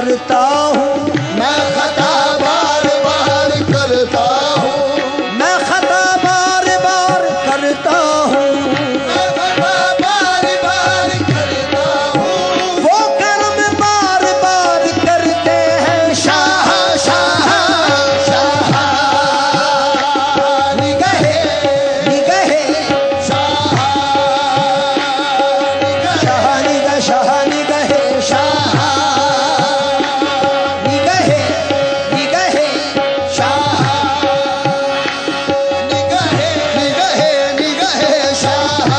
کرتا ہوں، میں خطا بار بار کرتا ہوں، میں خطا بار بار کرتا ہوں، میں خطا بار بار کرتا ہوں، وہ کرم بار بار کرتے ہیں شاہ شاہ شاہ نگہ نگہ شاہ شاہ نگہ شاہ نگہ شاہ نگہ نگہ شاہ نگہ شاہ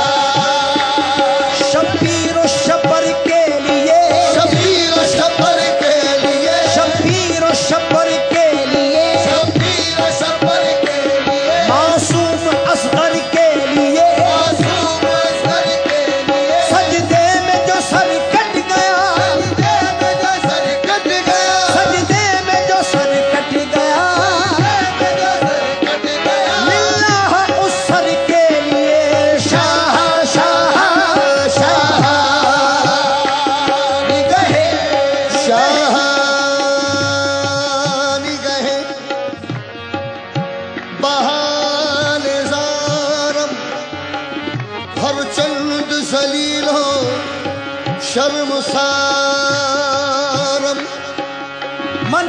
شبیر و شبر کے لیے، شبیر و شبر کے لیے، شبیر و شبر کے لیے، شبیر و شبر کے لیے، معصوم اصغر کے لیے، معصوم اصغر کے لیے، سجدے میں جو سر کٹ گیا، سجدے میں جو سر کٹ گیا، سجدے میں جو سر کٹ گیا، سجدے میں جو سر کٹ گیا، للہ اس سر کے لیے شاہ شاہ شاہ نگہ شاہ نگہ بہان زارم، ہر چند ذلیل ہو شرم سارم، من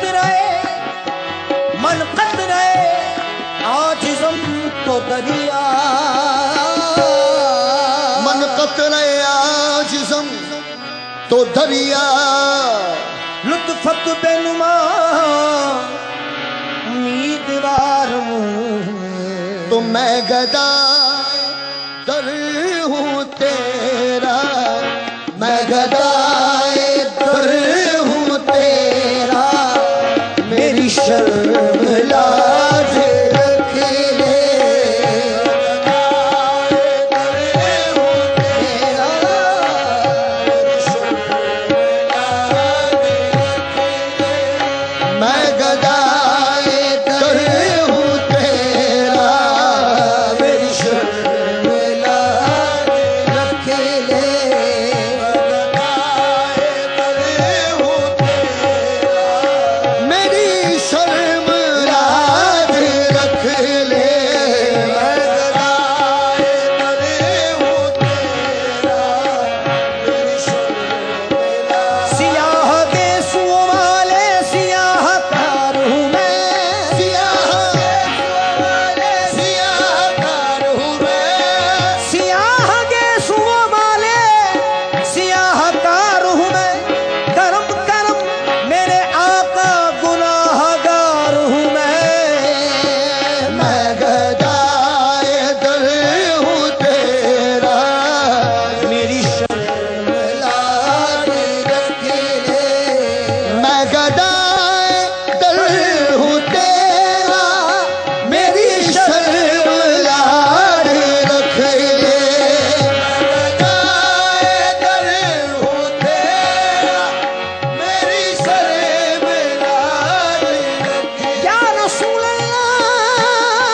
قدرے عاجزم تو دریا، من قطرے عاجزم تو دریا، لطفت بے نما امیدوار ہوں، تو میں گدا در ہوں تیرا، میں گدائے در ہوں تیرا، میری شرم لاج رکھ لے، گدائے در ہوں تیرا، میری شرم لاج رکھ لے، میں گدائے در ہوں تیرا، میری شرم لاج رکھ لے، میری شرم لاج رکھ لے، سیاہ گیسو والے سیاہ کار ہوں میں، سیاہ کار ہوں میں، سیاہ گیسو والے سیاہ کار ہوں میں، کرم کرم میرے آقا گناہ گار ہوں میں، میں گدائے در ہوں تیرا، میری شرم لاج رکھ لے، میں گدائے در ہوں تیرا، میری شرم لاج رکھ لے، میں گدائے در ہوں تیرا، میری شرم لاج رکھ لے، یا رسول اللہ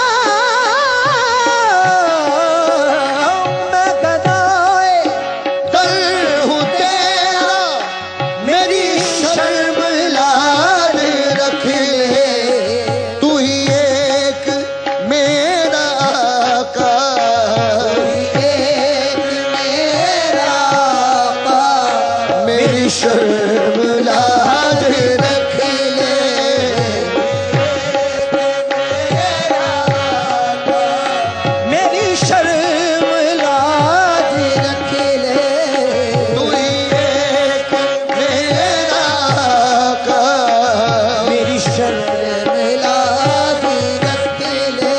میں گدائے در ہوں تیرا، میری شرم لاج رکھ لے، تو ہی ایک میرا آقا، ایک میرا آقا، میری شرم لاج رکھ لے، میری شرم لاج رکھ لے، تو ہی ایک میرا آقا، میری شرم لاج رکھ لے،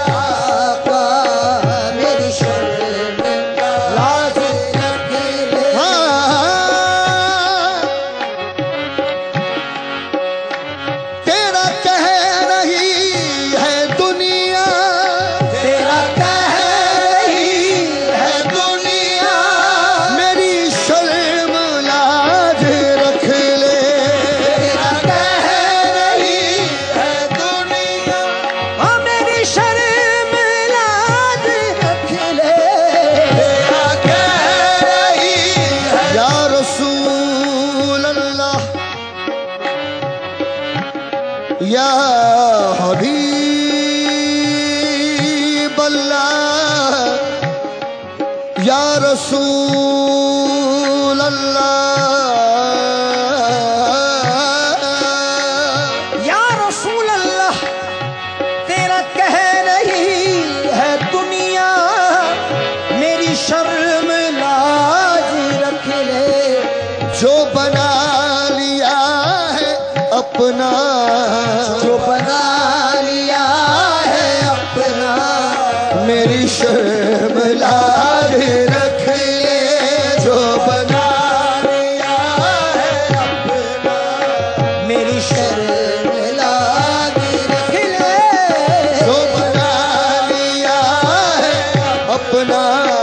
آقا میری شرم لاج رکھ لے، یا حبیب اللہ یا رسول اللہ یا رسول اللہ تیرا کہہ رہی ہے دنیا میری شرم لاج رکھ لے جو بنا لیا ہے اپنا جو بنا لیا ہے اپنا میری شرم لاج رکھ لے جو بنا لیا ہے اپنا میری شرم لاج رکھ لے جو بنا لیا ہے اپنا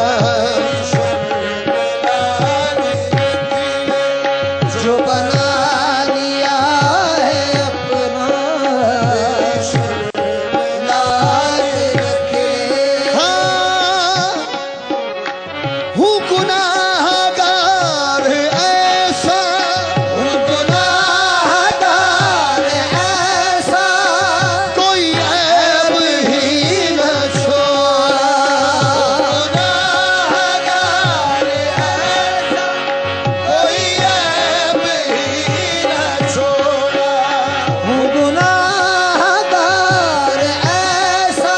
جو بنا لیا ہے اپنا لاج رکھ لے ہاں ہوں گناہ گار ایسا گناہ گار ایسا کوئی عیب ہی نہ چھوڑا گناہ گار ایسا کوئی عیب ہی نہ چھوڑا ہوں گناہ گار ایسا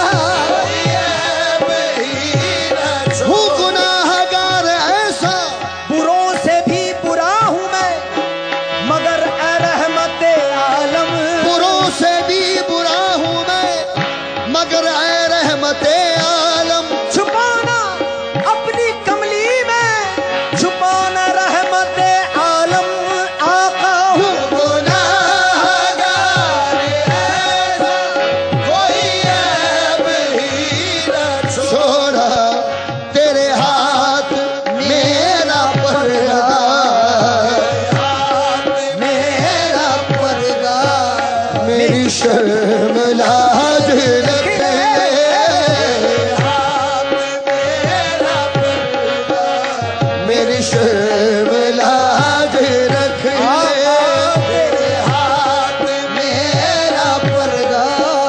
ہوں گناہ گار ایسا بروں سے بھی برا ہوں میں مگر اے رحمت عالم بروں سے بھی برا ہوں میں مگر اے رحمت عالم چھپانا اپنی کملی میں چھپانا رحمت عالم آقا ہوں گناہ گار ایسا کوئی عیب ہی نہ چھوڑا تیرے ہاتھ میرا پردہ میرا پردہ میری شرم لاج رکھ لے میری شرم لاج رکھ لے میرا پردہ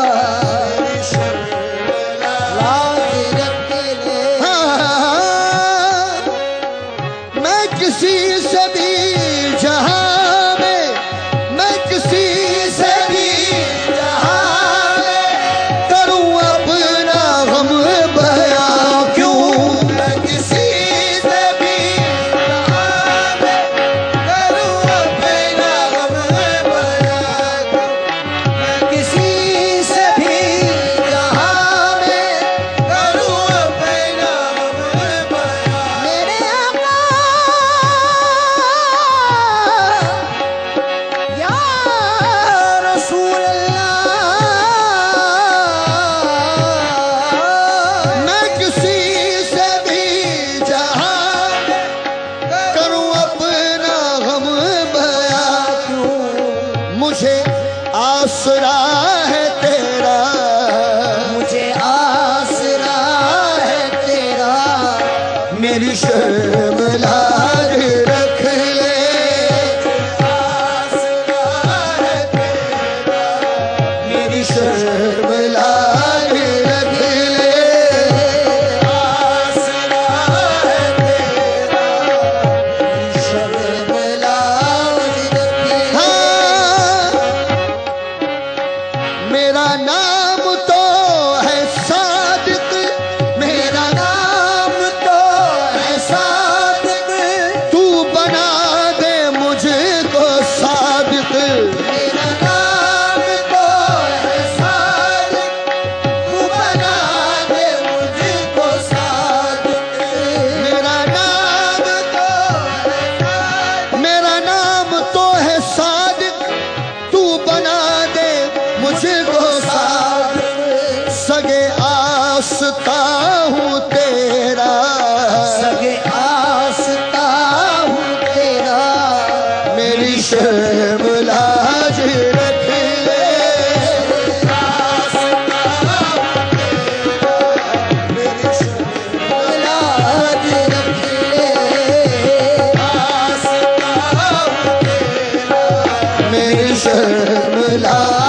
لاج رکھ لے میں کسی سے بھی جہاں میں کسی سے بھی جہاں کروں اپنا غم بیاں کیوں میں کسی سے بھی جہاں کروں اپنا غم بیاں میں کسی سے بھی جہاں میں کروں اپنا غم بیاں میرے آقا یا رسول اللہ میں کسی سے بھی جہاں کروں اپنا غم بیاں کیوں مجھے آسرا ہے تیرا مجھے آسرا ہے تیرا میری شرم لاج رکھ لے میری شرم لاج رکھ لے شرم لاج رکھ لے ہاں میرا نام تو ہے صادق میرا نام تو ہے صادق تو بنا دے مجھ کو صادق میرا نام تو ہے صادق تو بنا دے مجھ کو صادق میرا نام تو ہے صادق تو بنا دے مجھ کو صادق سگے آستا ہوں تیرا سگے آستا ہوں تیرا میری شرم لاج رکھ لے لاج رکھ لے میری شرم لاج